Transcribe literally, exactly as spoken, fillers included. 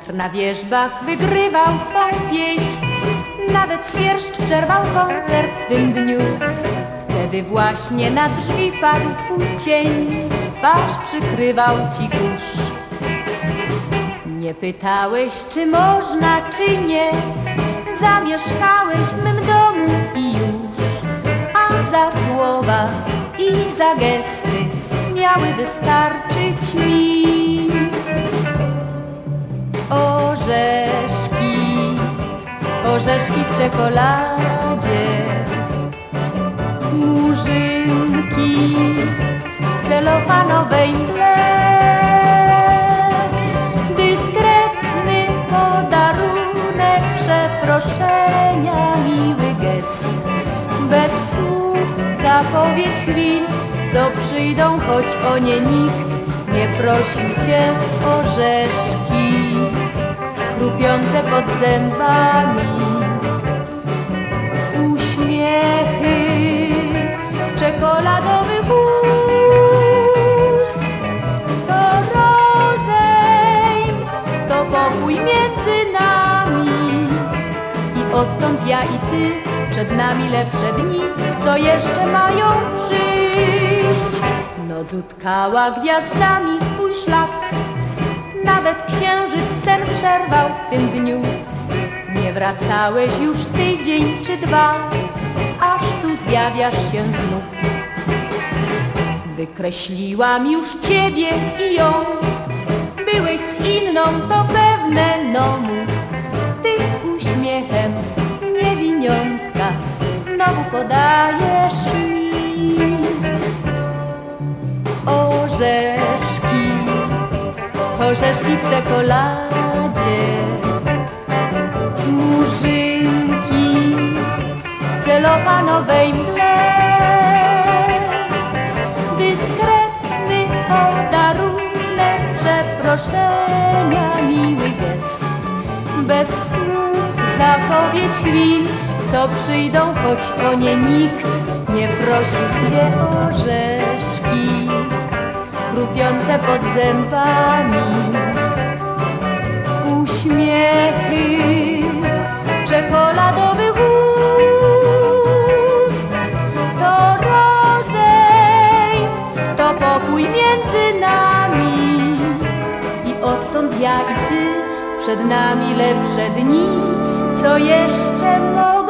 Wiatr na wierzbach wygrywał swą pieśń, nawet świerszcz przerwał koncert w tym dniu. Wtedy właśnie na drzwi padł twój cień, twarz przykrywał ci kurz. Nie pytałeś, czy można, czy nie, zamieszkałeś w mym domu i już. A za słowa i za gesty miały wystarczyć mi orzeszki, orzeszki w czekoladzie, murzynki w celofanowej mgle, dyskretny podarunek, przeproszenia, miły gest, bez słów zapowiedź chwil, co przyjdą, choć o nie nikt nie prosił cię. Orzeszki chrupiące pod zębami, uśmiechy czekoladowych ust, to rozejm, to pokój między nami. I odtąd ja i ty, przed nami lepsze dni, co jeszcze mają przyjść. Noc utkała gwiazdami swój szlak, nawet księżyc sen przerwał w tym dniu. Nie wracałeś już tydzień czy dwa, aż tu zjawiasz się znów. Wykreśliłam już ciebie i ją, byłeś z inną, to pewne, no mów. Ty z uśmiechem niewiniątka znowu podajesz mi orzeszki, orzeszki w czekoladzie, murzynki w celofanowej mgle, dyskretny podarunek, przeproszenia, miły gest, bez słów zapowiedź chwil, co przyjdą, choć o nie nikt nie prosił cię. Orzeszki chrupiące pod zębami, uśmiechy czekoladowych ust, to rozejm, to pokój między nami. I odtąd ja i ty, przed nami lepsze dni, co jeszcze mogą